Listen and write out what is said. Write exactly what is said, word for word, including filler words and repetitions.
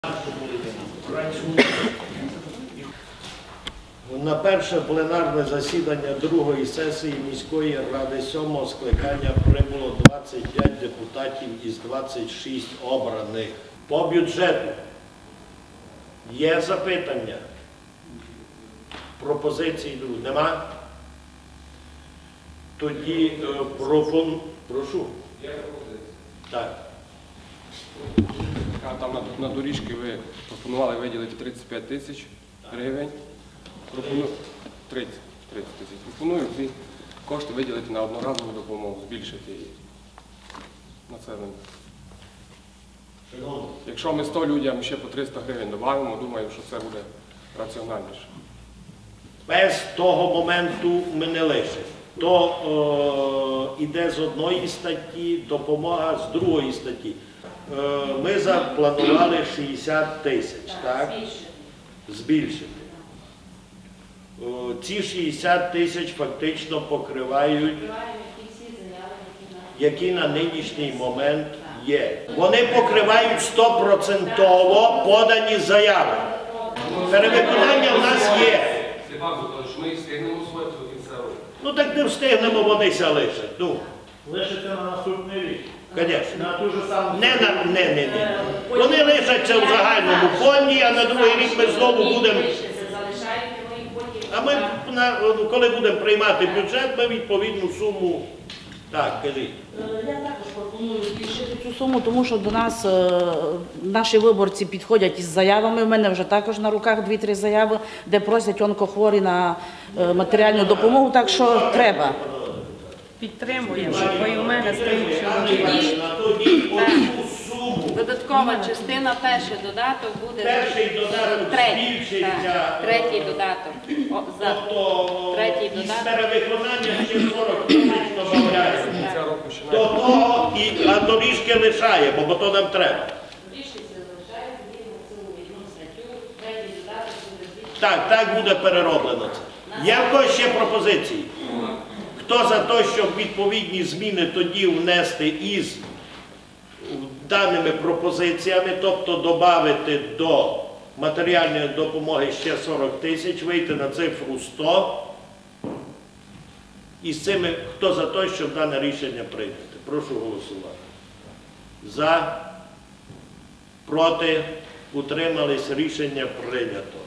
На перше пленарне засідання другої сесії міської ради сьомого скликання прибуло двадцять п'ять депутатів із двадцяти шести обраних. По бюджету є запитання? Пропозицій нема? Тоді е, пропон... Прошу. Є пропозиція. Так. Там на, на доріжки ви пропонували виділити тридцять п'ять тисяч гривень. Пропоную тридцять тисяч. Пропоную ці кошти виділити на одноразову допомогу, збільшити її населення. Якщо ми сто людям ще по триста гривень додаємо, думаю, що це буде раціональніше. Без того моменту ми не лишимо. То е, іде з одної статті, допомога з другої статті. Е, ми запланували шістдесят тисяч, так? Збільшити. Е, ці шістдесят тисяч фактично покривають, які на нинішній момент є. Вони покривають сто відсотків подані заяви. Перевиконання в нас є. Ми їх встигнемо освоїти до кінця року. Ну так не встигнемо, вони ся лишать. Ну. Лишиться на наступний рік. Звісно. На ту ж саму. Не, на, не, не, не. Вони лишаться в загальному фонді, а на другий рік ми знову будемо. А ми, коли будемо приймати бюджет, ми відповідну суму. Так, кажіть. Я також пропоную збільшити цю суму, тому що до нас е, наші виборці підходять із заявами. У мене вже також на руках дві-три заяви, де просять онкохворі на е, матеріальну допомогу, так що треба. Підтримуємо, бо і у мене стоїть Тоді додаткова частина, перший додаток буде перший додаток третій, збільшиться. так, третій додаток. О, за Тобто третій із додаток. перевиконання ще сорок тисяч додаємо. Кінця року ще До навіть. того, і, а доріжки лишаємо, бо то нам треба. Так, так буде перероблено це. Є в когось ще пропозиції? Хто за те, щоб відповідні зміни тоді внести із даними пропозиціями, тобто додати до матеріальної допомоги ще сорок тисяч, вийти на цифру сто. І з цими, хто за те, щоб дане рішення прийняти? Прошу голосувати. За, проти, утримались, рішення прийнято.